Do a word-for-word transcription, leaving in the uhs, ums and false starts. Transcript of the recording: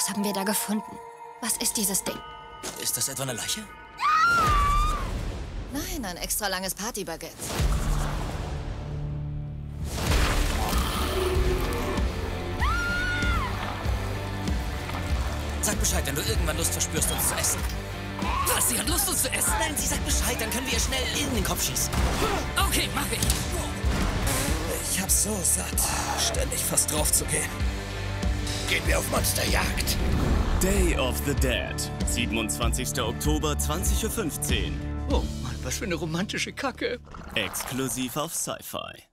Was haben wir da gefunden? Was ist dieses Ding? Ist das etwa eine Leiche? Nein, ein extra langes Partybaguette. Sag Bescheid, wenn du irgendwann Lust verspürst, uns zu essen. Was? Sie hat Lust, uns zu essen? Nein, sie sagt Bescheid, dann können wir ihr schnell in den Kopf schießen. Okay, mach ich. Ich hab's so satt, ständig fast drauf zu gehen. Gehen wir auf Monsterjagd. Day of the Dead. siebenundzwanzigster Oktober, zwanzig Uhr fünfzehn. Oh Mann, was für eine romantische Kacke. Exklusiv auf Sci-Fi.